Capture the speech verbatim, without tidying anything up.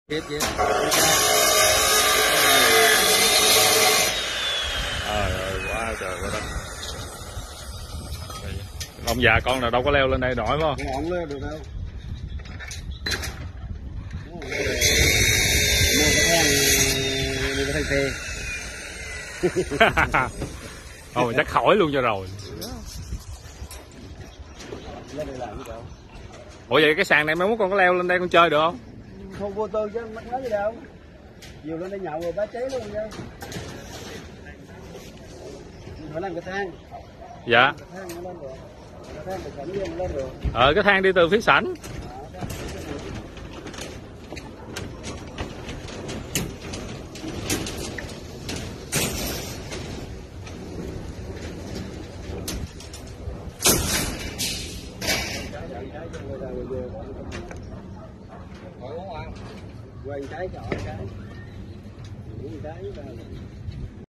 Biết chứ. Trời ơi, quá trời quá đất. Ông già con nào đâu có leo lên đây nổi phải không? Không leo được đâu. Mua cái thang, mua cái thang xe. Thôi chắc khỏi luôn cho rồi. Lên đây làm gì đâu. Ủa vậy cái sàn này mấy mốt con có leo lên đây con chơi được không? Không vô tư chứ mắc nói gì đâu. Nhiều lên đây nhậu rồi bá cháy luôn nha. Phải làm cái thang. Dạ. Cái thang nó lên rồi. Cái thang từ cảnh lên lên được. Ờ cái thang đi từ phía sảnh. Quay trái chọi cái. Quay trái